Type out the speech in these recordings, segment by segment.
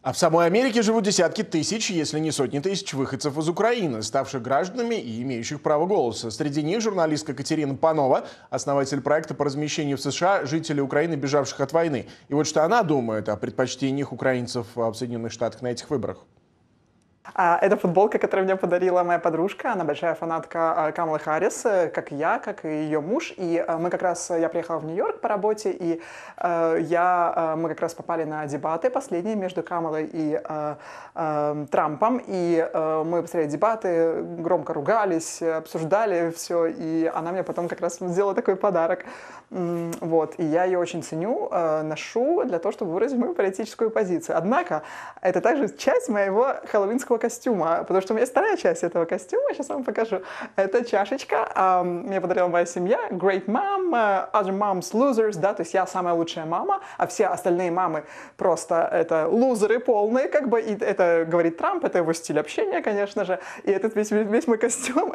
А в самой Америке живут десятки тысяч, если не сотни тысяч выходцев из Украины, ставших гражданами и имеющих право голоса. Среди них журналистка Катерина Панова, основатель проекта по размещению в США жителей Украины, бежавших от войны. И вот что она думает о предпочтениях украинцев в Соединенных Штатах на этих выборах. Это футболка, которую мне подарила моя подружка. Она большая фанатка Камалы Харрис, как я, как и ее муж. И я приехала в Нью-Йорк по работе, и мы как раз попали на дебаты последние между Камалой и Трампом. И мы посмотрели дебаты, громко ругались, обсуждали все. И она мне потом как раз сделала такой подарок. Вот. И я ее очень ценю, ношу для того, чтобы выразить мою политическую позицию. Однако, это также часть моего хэллоуинского костюма, потому что у меня есть вторая часть этого костюма, сейчас вам покажу. Это чашечка, мне подарила моя семья, Great Mom, Other Moms Losers, да, то есть я самая лучшая мама, а все остальные мамы просто это лузеры полные, как бы, и это говорит Трамп, это его стиль общения, конечно же, и этот весь мой костюм,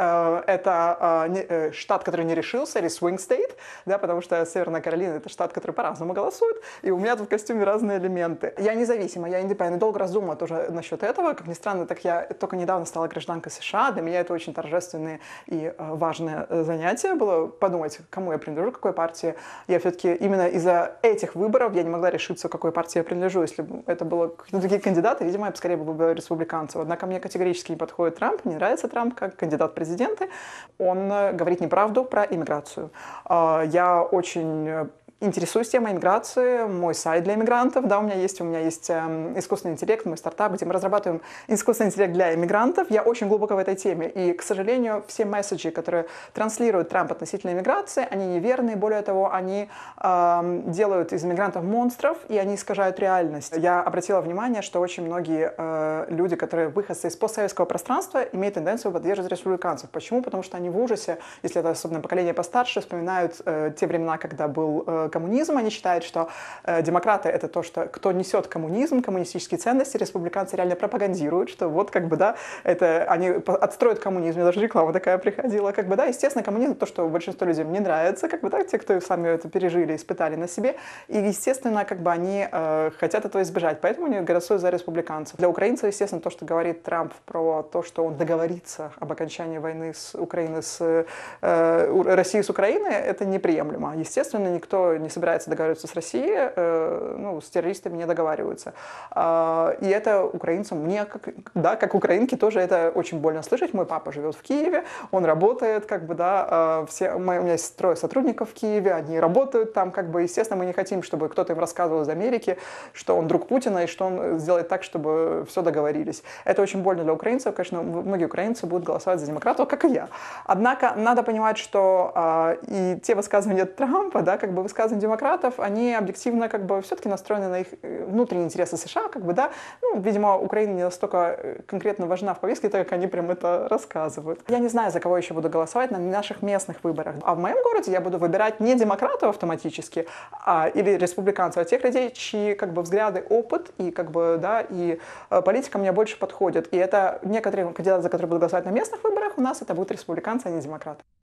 это штат, который не решился, или Swing State, да, потому что Северная Каролина — это штат, который по-разному голосует, и у меня тут в костюме разные элементы. Я независима, я индепендент, долго раздумывала тоже насчет этого, как ни странно, так я только недавно стала гражданкой США. Для меня это очень торжественное и важное занятие было подумать, кому я принадлежу, какой партии. Я все-таки именно из-за этих выборов я не могла решиться, к какой партии я принадлежу. Если бы это было какие-то другие кандидаты, видимо, я бы скорее была республиканцем. Однако мне категорически не подходит Трамп, мне нравится Трамп как кандидат в президенты. Он говорит неправду про иммиграцию. Я очень интересуюсь темой иммиграции, мой сайт для иммигрантов, да, у меня есть искусственный интеллект, мой стартап, где мы разрабатываем искусственный интеллект для иммигрантов. Я очень глубоко в этой теме, и, к сожалению, все месседжи, которые транслирует Трамп относительно иммиграции, они неверные, более того, они делают из иммигрантов монстров, и они искажают реальность. Я обратила внимание, что очень многие люди, которые выходцы из постсоветского пространства, имеют тенденцию поддерживать республиканцев. Почему? Потому что они в ужасе, если это особенно поколение постарше, вспоминают те времена, когда был коммунизм. Они считают, что демократы — это то, что кто несет коммунизм, коммунистические ценности, республиканцы реально пропагандируют, что вот как бы, да, это они отстроят коммунизм. Мне даже реклама такая приходила, как бы, да, естественно, коммунизм — то, что большинству людям не нравится, как бы, да, те, кто сами это пережили, испытали на себе, и, естественно, как бы они хотят этого избежать, поэтому они голосуют за республиканцев. Для украинцев, естественно, то, что говорит Трамп про то, что он договорится об окончании войны с Украиной, Россией с Украиной, это неприемлемо. Естественно, никто не собирается договариваться с Россией, с террористами не договариваются. И это украинцам, мне, как украинке, тоже это очень больно слышать. Мой папа живет в Киеве, он работает, как бы, да, у меня есть 3 сотрудников в Киеве, они работают там, как бы, естественно, мы не хотим, чтобы кто-то им рассказывал из Америки, что он друг Путина и что он сделает так, чтобы все договорились. Это очень больно для украинцев, конечно, многие украинцы будут голосовать за демократов, как и я. Однако надо понимать, что и те высказывания Трампа, да, как бы высказывания демократов, они объективно как бы все-таки настроены на их внутренние интересы США, как бы, да, видимо, Украина не настолько конкретно важна в повестке, так как они прям это рассказывают. Я не знаю, за кого еще буду голосовать на наших местных выборах. А в моем городе я буду выбирать не демократов автоматически, или республиканцев, а тех людей, чьи как бы взгляды, опыт и как бы, да, и политика мне больше подходят. И это некоторые кандидаты, за которые буду голосовать на местных выборах, у нас это будут республиканцы, а не демократы.